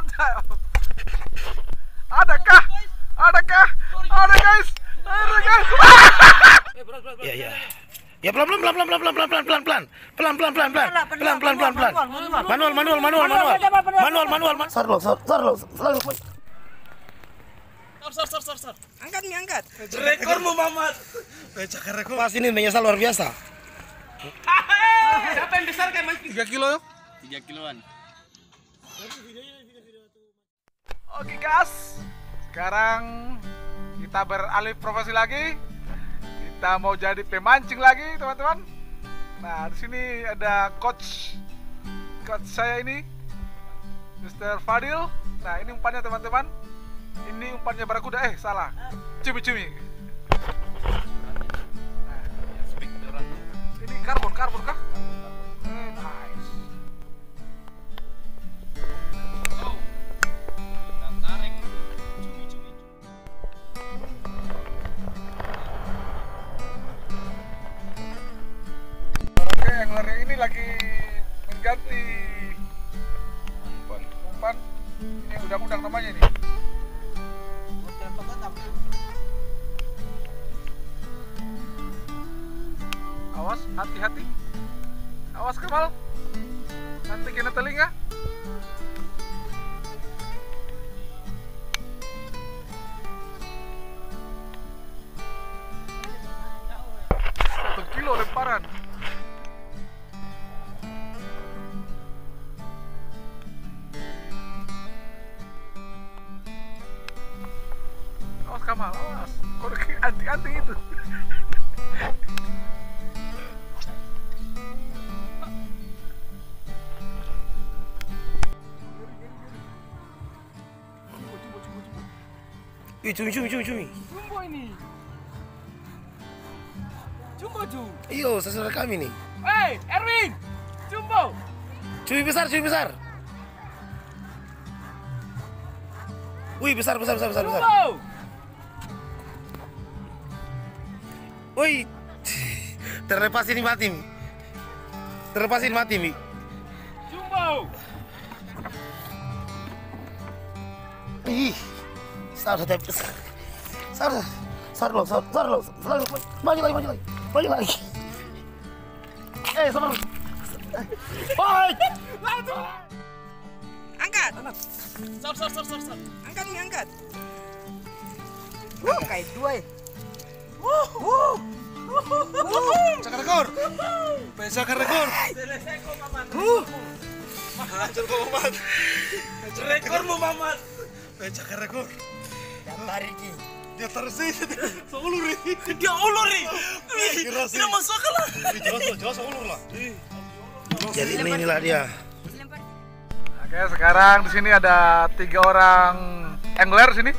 Adakah? Adakah? Ada guys. Ada guys. Iya, iya. Ya pelan. Manual. Sor. Angkat. Rekormu Mamat. Pecahkan rekor. Pas ini menyesal luar biasa. Siapa yang besar kayak 3 kilo. 3 kiloan. Oke guys, sekarang kita beralih profesi lagi. Kita mau jadi pemancing lagi, teman-teman. Nah, di sini ada coach saya ini, Mr. Fadil. Nah, ini umpannya teman-teman. Ini umpannya barakuda. Salah. Cumi-cumi. Nah, ini karbon kah? Nice. Oke, angler ini lagi mengganti umpan. Ini udang-udang namanya nih. Awas, hati-hati. Awas Kemal. Nanti kena telinga. Satu kilo lemparan. Awas Kamal, awas. Kok anting-anting itu. Ih, cumi. Jumbo ini. Jumbo. Iyo, saudara kami nih. Hey, Erwin. Jumbo. Cumi besar. Wih, besar. Jumbo. Wih, terlepas ini mati, Mi. Jumbo. Ih, saudara. Maju lagi. Sabar. Hai. Angkat. Sor. Angkat. Kayak dua ya. Pecahkan rekor. Selesai kok Mamat. Hancur kok Mamat. Rekormu Mamat. Pecahkan rekor. Tarik ini. Dia tarik sih. Dia ulur nih. Tidak masuk akal lah. Jelas ulur lah. Jadi inilah dia. Oke, sekarang di sini ada 3 orang angler sini.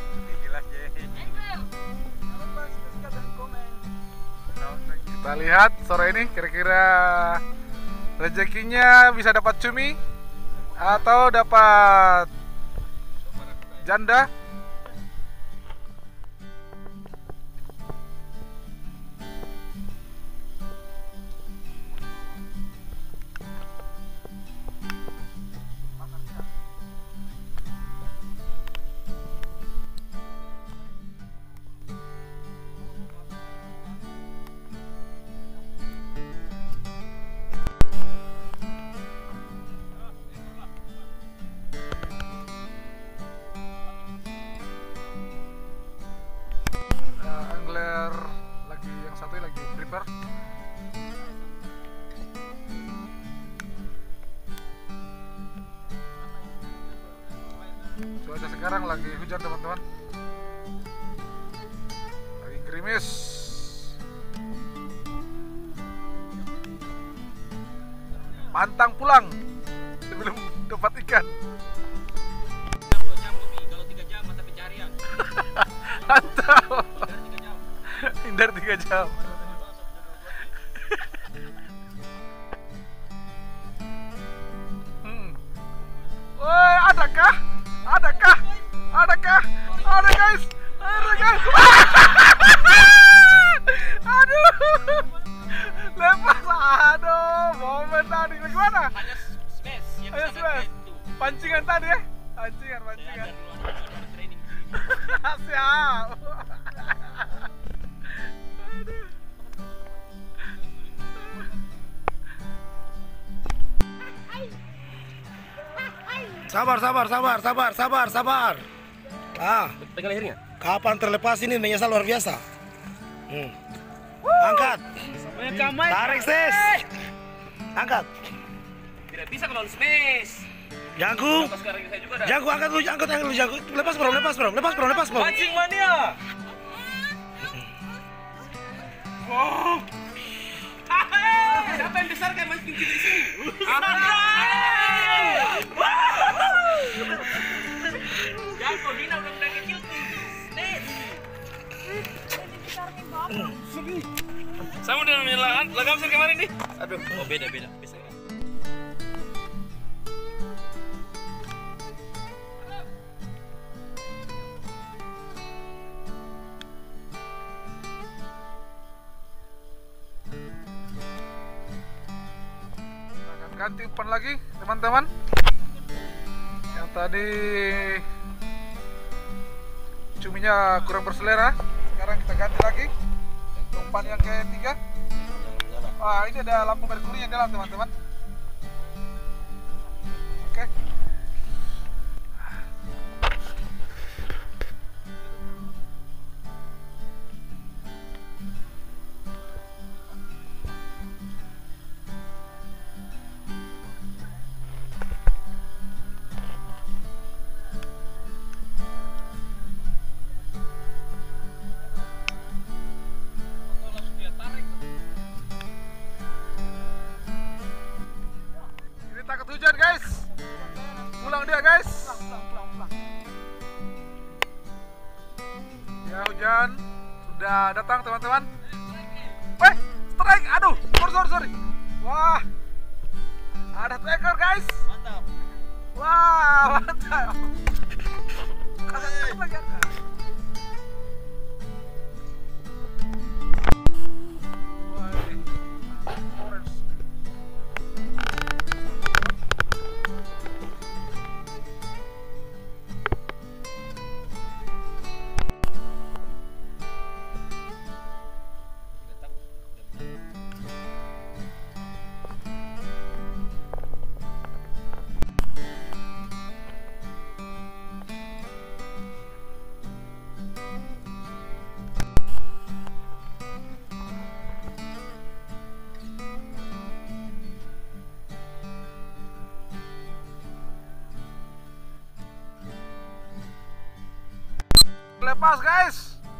Kita lihat sore ini kira-kira rezekinya bisa dapat cumi atau dapat janda. Angler lagi yang satu lagi prepare. Cuaca sekarang lagi hujan teman-teman, lagi gerimis. Pantang pulang sebelum dapat ikan. Kalau 3 jam mata pencarian. Mantap. Hindar 3 jam. Woi, adakah? Ada guys. Aduh. Lepas. Aduh, momen tadi gimana? Hanya smash yang Ayo sangat smash. itu. Pancingan tadi ya? Pancingan, pancingan. Saya ada ruang training. Siap. Sabar. Ah, Pegang lehernya. kapan terlepas ini menyesal luar biasa. Angkat. Tarik, Sis. Angkat. Tidak bisa kalau smash. Jangku. Pas sekarang saya juga ada. Jangku, angkat dulu, Jangku. Lepas, Bro. Pancing mania. Siapa yang besar kayak mancing kita di sini? Jangan kau hina udah kecil tuh. Sama dengan menyalakan lagam besar kemarin nih. Aduh, oh beda. Bisa. Ganti umpan lagi teman-teman. Yang tadi cuminya kurang berselera, sekarang kita ganti lagi umpan yang ketiga. Wah, ini ada lampu merkuri yang jalan teman-teman. Oke. Takut hujan guys, pulang dia guys. Ya hujan sudah datang teman-teman. Strike, aduh, sorry. Wah, ada 1 ekor guys. Mantap. Wah, mantap. Kasih lagi ya. Wah, ini orange. Lepas guys,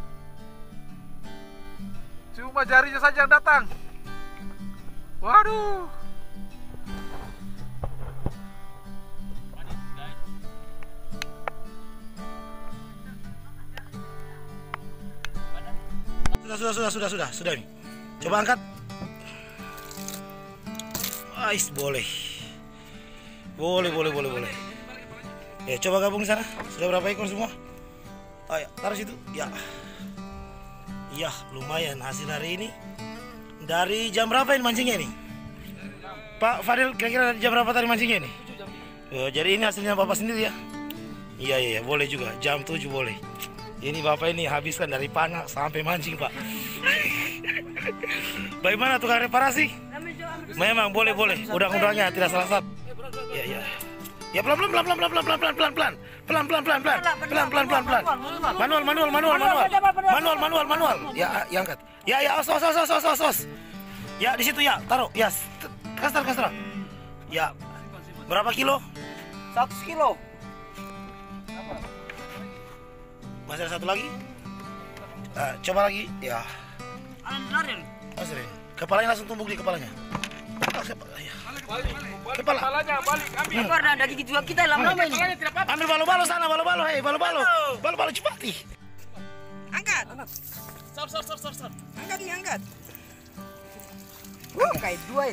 cuma jarinya saja yang datang. Waduh, sudah nih. Coba angkat. Ais, boleh. Ya, coba gabung di sana. Sudah berapa ekor semua? Ayo, taruh situ. Ya. Iya, lumayan hasil hari ini. Dari jam berapa ini mancingnya ini? Pak Fadil, kira-kira dari jam berapa tadi mancingnya ini? Oh, jadi ini hasilnya Bapak sendiri ya? Iya, boleh juga. Jam 7 boleh. Ini Bapak ini habiskan dari panak sampai mancing, Pak. Bagaimana tukang reparasi? Memang boleh. Undang-undangnya tidak salah satu. Ya. Ya pelan. Manual. Ya angkat. Ya, os. Ya di situ ya, taruh. Ya, kasar. Ya. Berapa kilo? 100 kilo. Masih ada satu lagi? Coba lagi. Ya. Larian. Masih. Kepalanya langsung tumbuk di kepalanya. Kepalanya balik, ambil. Ekor dan gigi juga kita lama-lama ini. Ambil balo-balo sana, balo-balo cepat nih. Angkat. Stop. Angkat. Kayak 2 ya.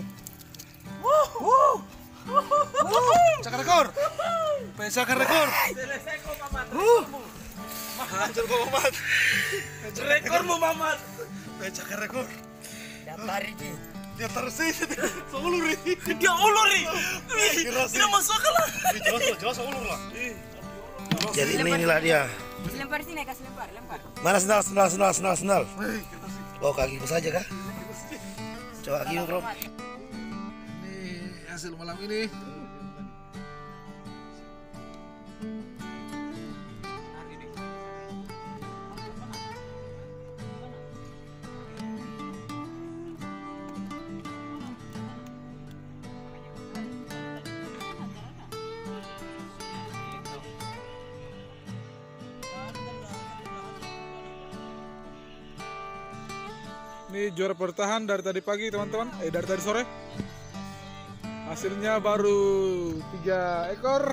Pecahkan rekor. Selesai kok Mamat. Hancur kok Mamat. Rekormu Mamat. Pecahkan rekor. Dapat hari ini. Dia taruh sini, seulur ini. Dia ulur nih. Tidak masuk akal lah. Jelas seulur lah. Jadi inilah dia. Lempar sini, kasih lempar. Mana sendal? Oh, kakiku saja kah? Coba kakimu, bro. Ini hasil malam ini. Ini juara bertahan dari tadi pagi teman-teman, dari tadi sore. Hasilnya baru 3 ekor.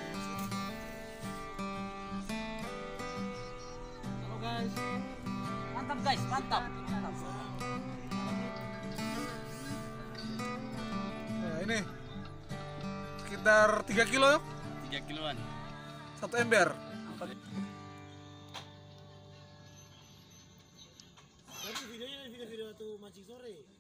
Halo guys. Mantap guys, mantap. Nah ini sekitar 3 kilo, 3 kiloan. 1 ember. Tapi videonya video tuh mancing sore.